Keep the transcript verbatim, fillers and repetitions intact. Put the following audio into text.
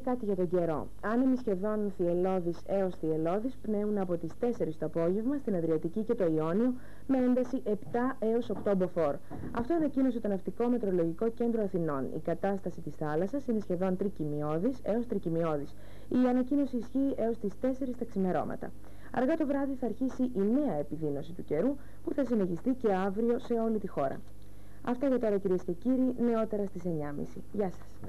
κάτι για τον καιρό. Άνεμοι σχεδόν θυελλώδης έως θυελλώδης πνέουν από τις τέσσερις το απόγευμα στην Αδριατική και το Ιόνιο με ένταση επτά έως οκτώ μποφόρ. Αυτό ανακοίνωσε το Ναυτικό Μετρολογικό Κέντρο Αθηνών. Η κατάσταση της θάλασσας είναι σχεδόν τρικυμιώδης έως τρικυμιώδης. Η ανακοίνωση ισχύει έως τις τέσσερις τα ξημερώματα. Αργά το βράδυ θα αρχίσει η νέα επιδείνωση του καιρού που θα συνεχιστεί και αύριο σε όλη τη χώρα. Αυτά για τώρα, κυρίες και κύριοι, νεότερα στις εννιά και μισή. Γεια σας.